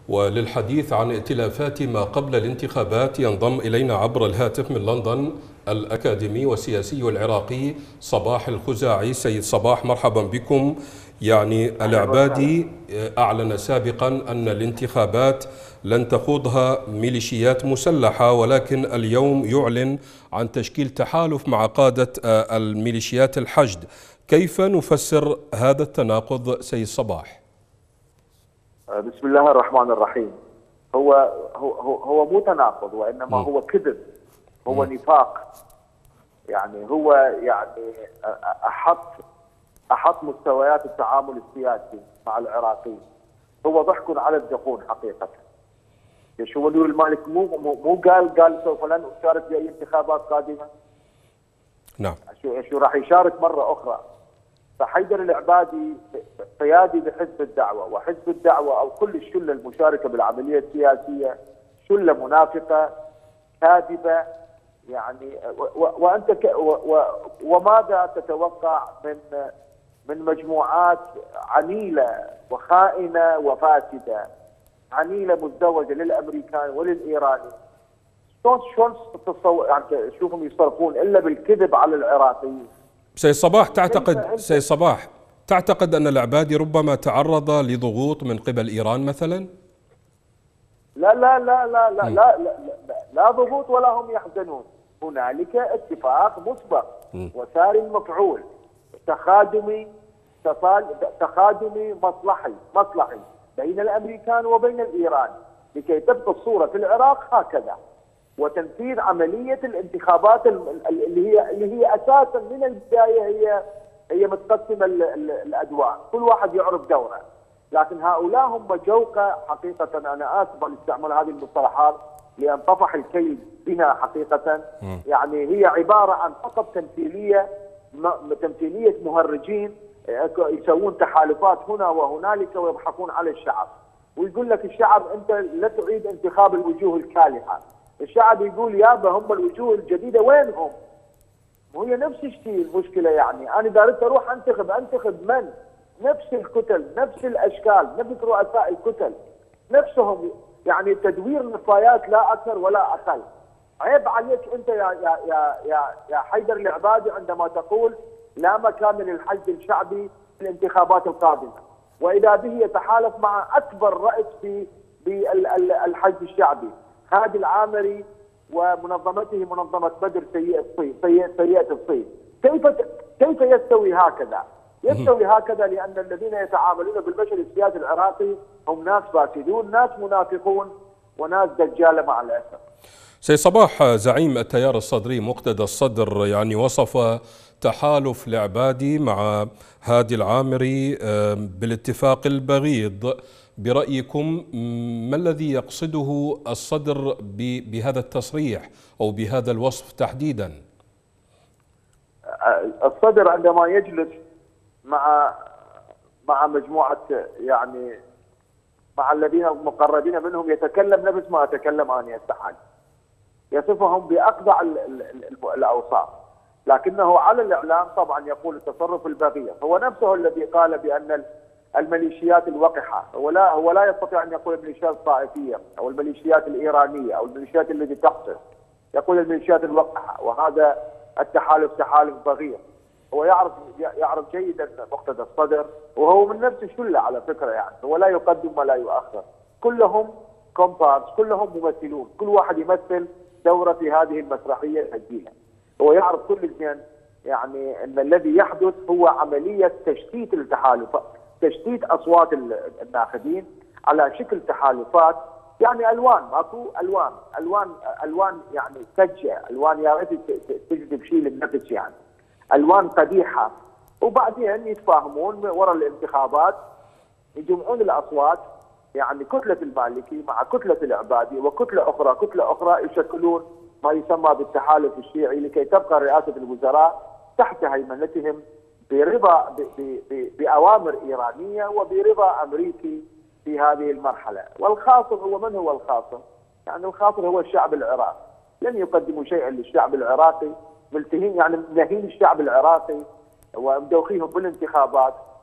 وللحديث عن ائتلافات ما قبل الانتخابات ينضم إلينا عبر الهاتف من لندن الأكاديمي والسياسي العراقي صباح الخزاعي. سيد صباح، مرحبا بكم. العبادي أعلن سابقا أن الانتخابات لن تخوضها ميليشيات مسلحة، ولكن اليوم يعلن عن تشكيل تحالف مع قادة الميليشيات الحشد. كيف نفسر هذا التناقض سيد صباح؟ بسم الله الرحمن الرحيم. هو مو تناقض، وانما هو كذب، هو نفاق. هو احط مستويات التعامل السياسي مع العراقيين. هو ضحك على الدقون حقيقه. شو ولي المالك مو قال سوف لن اشارك في اي انتخابات قادمه؟ نعم. شو راح يشارك مره اخرى؟ فحيدر العبادي قيادي بحزب الدعوه، وحزب الدعوه او كل الشله المشاركه بالعمليه السياسيه شله منافقه كاذبه. وانت وماذا تتوقع من مجموعات عنيله وخائنه وفاسده، عنيله مزدوجه للامريكان وللايراني؟ شلون تتصور تشوفهم يصرفون الا بالكذب على العراقيين؟ سيد صباح، تعتقد أن العبادي ربما تعرض لضغوط من قبل إيران مثلا؟ لا لا لا لا لا لا لا, لا ضغوط ولا هم يحزنون. هنالك اتفاق مسبق وساري مفعول تخادمي مصلحي بين الامريكان وبين الايران لكي تبقى الصوره في العراق هكذا، وتنفيذ عمليه الانتخابات اللي هي اساسا من البدايه هي متقسمه الادوار، كل واحد يعرف دوره. لكن هؤلاء هم جوقه حقيقه. انا اسف على استعمال هذه المصطلحات لان طفح الكيل بنا حقيقه. هي عباره عن فقط تمثيليه مهرجين يسوون تحالفات هنا وهنالك ويضحكون على الشعب، ويقول لك الشعب انت لا تعيد انتخاب الوجوه الكالحه. الشعب يقول يابا هم الوجوه الجديده وينهم؟ وهي نفس الشيء المشكله. انا اذا اردت اروح انتخب من؟ نفس الكتل، نفس الاشكال، نفس رؤساء الكتل نفسهم. تدوير نفايات لا اكثر ولا اقل. عيب عليك انت يا حيدر العبادي عندما تقول لا مكان للحشد الشعبي في الانتخابات القادمه، واذا به يتحالف مع اكبر راس في الحشد الشعبي هادي العامري ومنظمته منظمه بدر سيئه الصيد. كيف يستوي هكذا؟ يستوي هكذا لان الذين يتعاملون بالمشهد السياسي العراقي هم ناس فاسدون، ناس منافقون، وناس دجاله مع الاسف. سيد صباح، زعيم التيار الصدري مقتدى الصدر وصف تحالف العبادي مع هادي العامري بالاتفاق البغيض. برأيكم ما الذي يقصده الصدر بهذا التصريح أو بهذا الوصف تحديدا؟ الصدر عندما يجلس مع مجموعة مع الذين مقربين منهم يتكلم نفس ما أتكلم أنا هسه، يصفهم بأقذع الأوصاف، لكنه على الإعلام طبعا يقول التصرف البغيض. هو نفسه الذي قال بأن الميليشيات الوقحة، هو لا يستطيع أن يقول الميليشيات الطائفية أو الميليشيات الإيرانية أو الميليشيات التي تقتل، يقول الميليشيات الوقحة، وهذا التحالف تحالف بغيض. هو يعرف جيدا مقتدى الصدر، وهو من نفس الشلة على فكرة. هو لا يقدم ولا يؤخر، كلهم كومبارس، كلهم ممثلون، كل واحد يمثل دورة في هذه المسرحية الهجينة. هو يعرف كل زين ان الذي يحدث هو عملية تشتيت التحالفات، تشتيت اصوات الناخبين على شكل تحالفات. الوان، ماكو الوان سجه، الوان يا ريت تجذب شيء للنفس، الوان قبيحه. وبعدين يتفاهمون وراء الانتخابات، يجمعون الاصوات، كتله المالكي مع كتله العبادي وكتله اخرى يشكلون ما يسمى بالتحالف الشيعي لكي تبقى رئاسه الوزراء تحت هيمنتهم برضا باوامر ايرانيه وبرضا امريكي في هذه المرحله. والخاسر هو من هو الخاسر؟ الخاسر هو الشعب العراقي. لن يقدموا شيئا للشعب العراقي، ملتهين منهين الشعب العراقي ومدوخيهم بالانتخابات،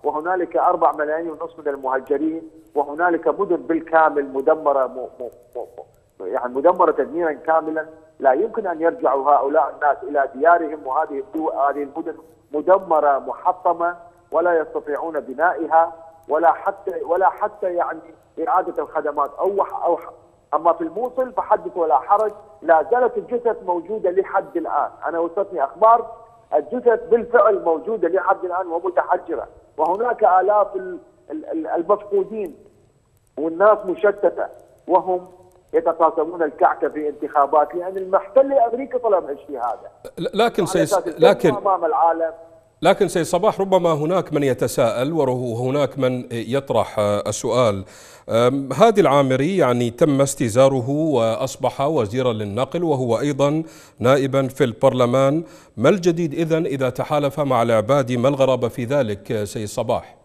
وهنالك 4 ملايين ونصف من المهجرين، وهنالك مدن بالكامل مدمره يعني مدمره تدميرا كاملا. لا يمكن ان يرجعوا هؤلاء الناس الى ديارهم، وهذه المدن مدمره محطمه ولا يستطيعون بنائها ولا حتى يعني اعاده الخدمات او اما في الموصل فحدث ولا حرج، لا زالت الجثث موجوده لحد الان. انا وصلتني اخبار الجثث بالفعل موجوده لحد الان ومتحجره، وهناك آلاف المفقودين والناس مشتته وهم يتقاسمون الكعكه في انتخابات، لان المحتل الامريكي طلب هالشيء هذا. لكن سيد صباح، ربما هناك من يتساءل وهناك من يطرح السؤال. هادي العامري يعني تم استزاره وأصبح وزيرا للنقل وهو أيضا نائبا في البرلمان، ما الجديد إذا تحالف مع العبادي؟ ما الغرابة في ذلك سيد صباح؟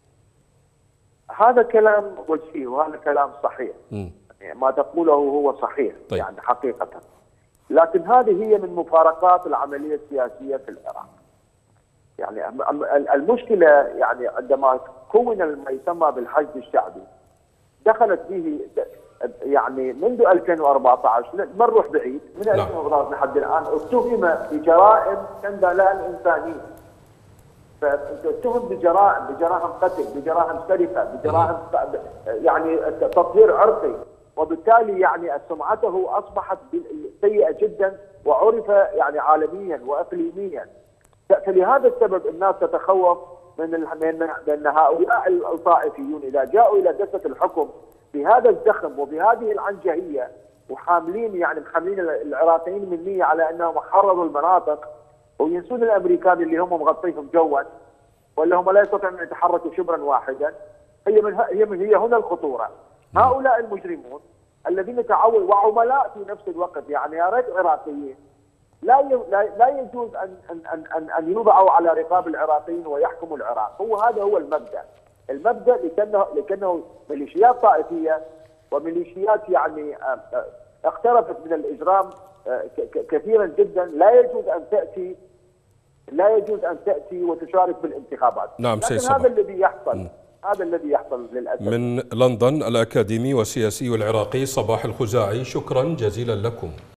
هذا كلام وجهي وهذا كلام صحيح. ما تقوله هو صحيح. طيب. يعني حقيقة، لكن هذه هي من مفارقات العملية السياسية في العراق. يعني المشكلة يعني عندما كون ما يسمى بالحشد الشعبي دخلت به يعني منذ 2014، ما نروح بعيد، من 2014 لحد الآن اتهم بجرائم تندى لها الإنسانية. فاتهم بجرائم قتل، بجرائم سرقة، بجرائم يعني تطهير عرقي، وبالتالي يعني سمعته أصبحت سيئة جدا وعرف يعني عالميا وإقليميا. فلهذا السبب الناس تتخوف من هؤلاء الطائفيون إذا جاءوا إلى دسة الحكم بهذا الزخم وبهذه العنجهية، وحاملين يعني محملين العراقيين من نية على أنهم حرروا المناطق، وينسون الأمريكان اللي هم مغطيهم جوا، ولا هم لا يستطيعون أن يتحركوا شبرا واحدا. هي هنا الخطورة. هؤلاء المجرمون الذين تعودوا وعملاء في نفس الوقت، يعني يا ريت عراقيين، لا يجوز ان يوضعوا على رقاب العراقيين ويحكموا العراق. هذا هو المبدا لكنه ميليشيات طائفيه وميليشيات يعني اقترفت من الاجرام كثيرا جدا. لا يجوز ان تاتي وتشارك بالانتخابات. نعم لكن سيد صباح، هذا الذي يحصل للاسف. من لندن الأكاديمي والسياسي العراقي صباح الخزاعي، شكرا جزيلا لكم.